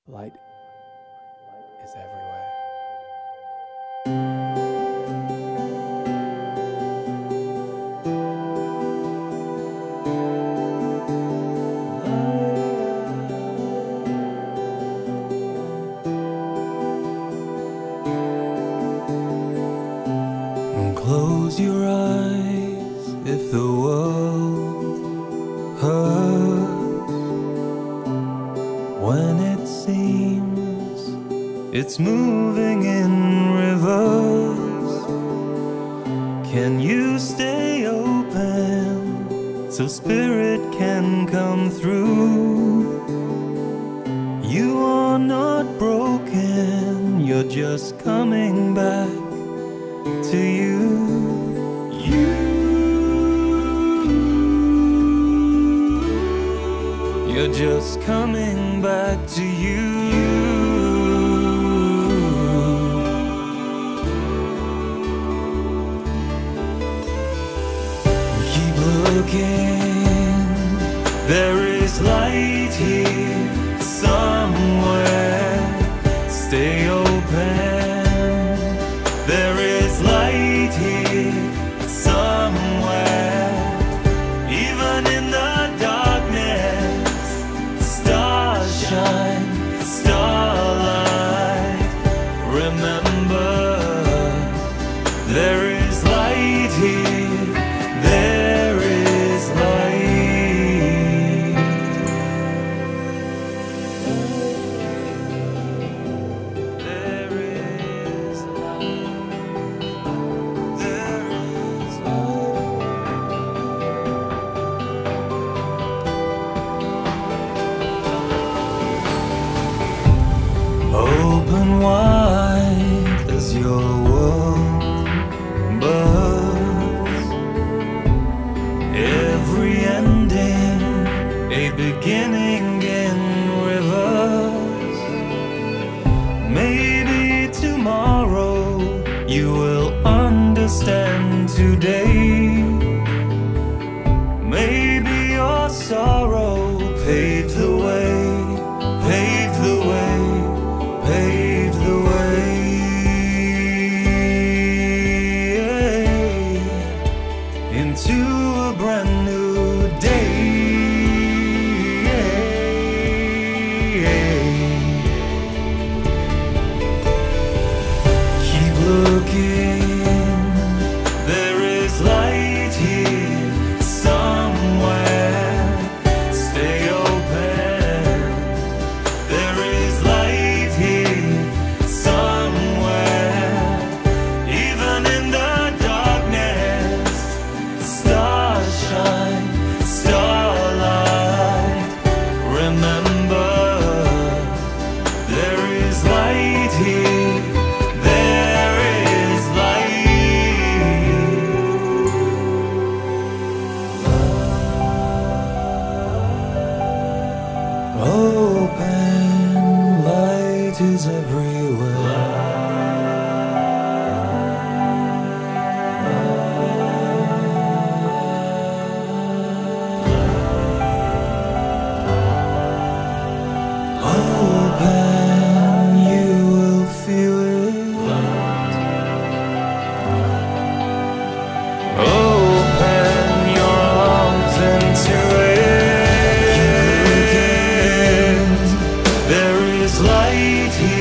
Light is everywhere. Close your eyes if the world hurts, when it seems it's moving in reverse. Can you stay open so spirit can come through? You are not broken, you're just coming back to you. You're just coming back to you. Keep looking, there is light here somewhere. Stay open, there is light here somewhere. Even in the darkness, stars shine, starlight. Remember, there is light here, there is light. There is light. There is open wide as your world bursts. Every ending, a beginning in reverse. Maybe tomorrow you will understand today. Maybe your sorrow paved the way, paved the way, paved the way into a brand new day. Keep looking, there is light here somewhere. Stay open, there is light here somewhere. Even in the darkness, stars shine, starlight. Remember, there is light here, there is light. Open, light is everywhere. Open, you will feel it. Open your arms into it. There is light here.